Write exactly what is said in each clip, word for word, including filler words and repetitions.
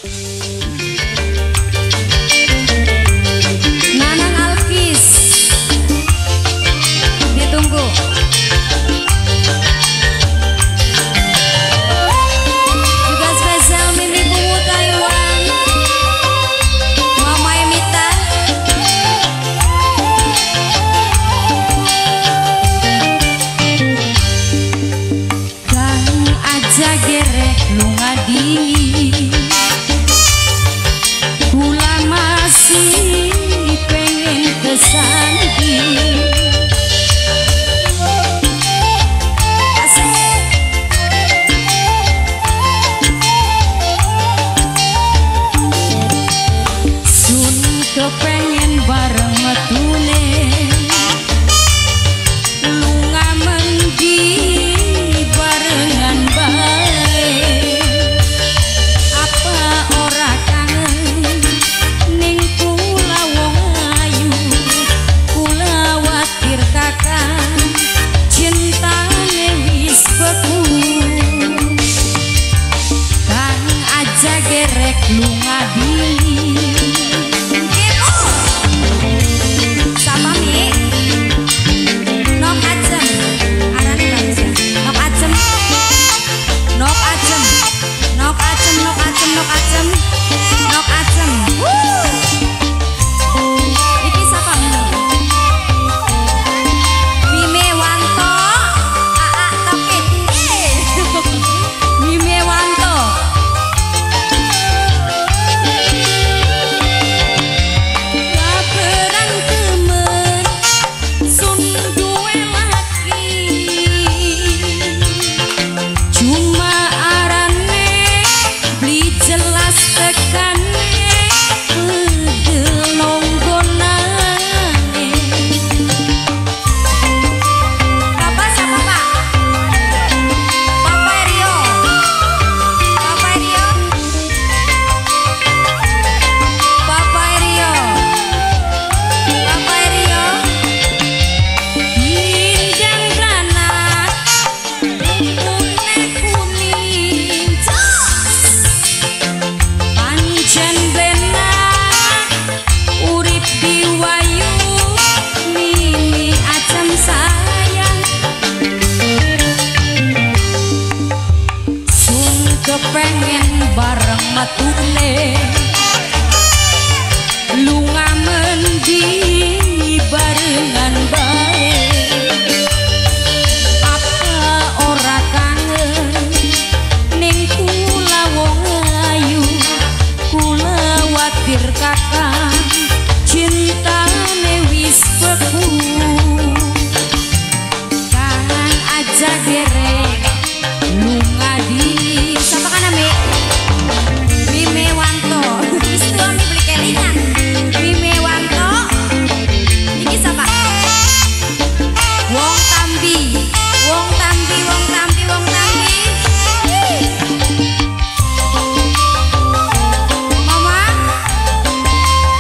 Nanang Alkis ditunggu. Juga spesial Mimi Bungu Taiwan, Mama Emita. Kang aja gerek lunga dingin, kula masih pengen kesanding. Sun kepengen bareng metune, lunga mendi barengan bae. Apa ora kangen ning kula wong ayu, kula watir kakang cintane wis beku. Kang aja gerek lunga dingin. Sama Mi Nok Ajem, arane bagus ya. Nok Ajem, Nok Ajem, Nok Ajem, Nok Ajem, Nok Ajem, Nok Ajem. Wuh. Iki siapa Mi? Mime Wanto, Aa Tokit. Mime Wanto. Kaperan temen sun duwe laki, cuma arane beli jelas tekane pegel nonggonane. Papa siapa Pak? Papa Rio, Papa Rio, Papa Rio, Papa Rio. Injang granat kuning kuning jos, pancen benar urip di wayu. Mimi Ajem sayang, sun kepengen bareng matune, lunga mendi barengan bae. Apa ora kangen ning kula wong ayu, kula watir kakang cintane wis beku. Kang aja gerek lunga di sapa kana Mi? Mime Wanto. Istilah Mi beli kelingan. Mime Wanto. Iki sapa? Wong Tambi, Wong Tambi, Wong Tambi, Wong Tambi. Mama,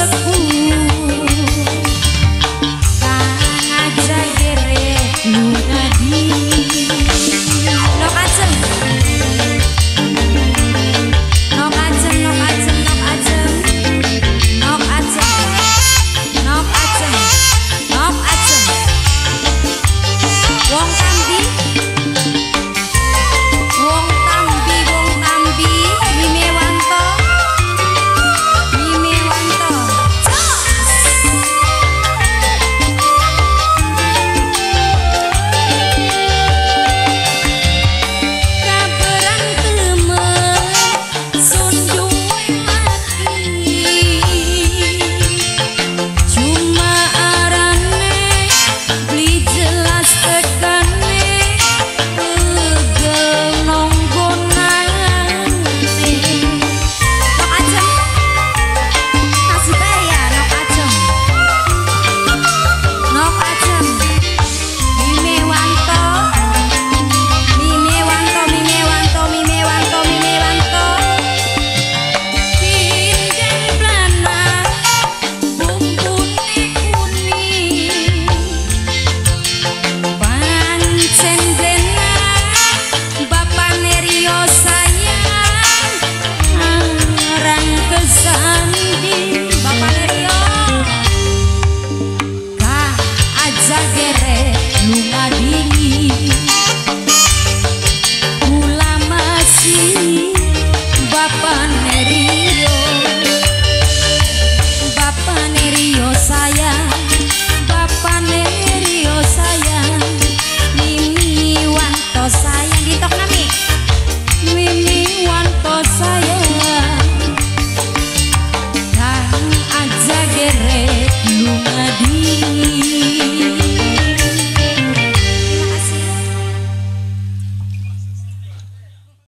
Bapak Neri